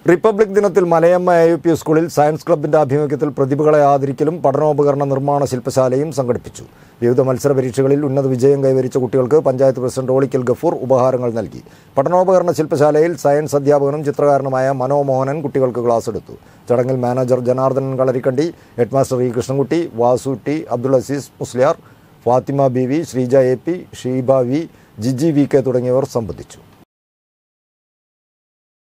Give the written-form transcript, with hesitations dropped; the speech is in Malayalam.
റിപ്പബ്ലിക് ദിനത്തിൽ മലയമ്മ AUP സ്കൂളിൽ സയൻസ് ക്ലബിന്റെ ആഭിമുഖ്യത്തിൽ പ്രതിഭകളെ ആദരിക്കലും പഠനോപകരണ നിർമ്മാണ ശില്പശാലയും സംഘടിപ്പിച്ചു. വിവിധ മത്സര പരീക്ഷകളിൽ ഉന്നത വിജയം കൈവരിച്ച കുട്ടികൾക്ക് പഞ്ചായത്ത് പ്രസിഡന്റ് ഓളിക്കൽ ഗഫൂർ ഉപഹാരങ്ങൾ നൽകി. പഠനോപകരണ ശില്പശാലയിൽ സയൻസ് അധ്യാപകനും ചിത്രകാരനുമായ മനോമോഹനൻ കുട്ടികൾക്ക് ക്ലാസ് എടുത്തു. ചടങ്ങിൽ manager Janardhanan Kalarikkandi, headmaster E Krishnankutty, Vasu T, Abdul Azeez Musliyar, Fathima BV, Sreeja AP, Sheeba V, Jiji VK തുടങ്ങിയവർ സംബന്ധിച്ചു.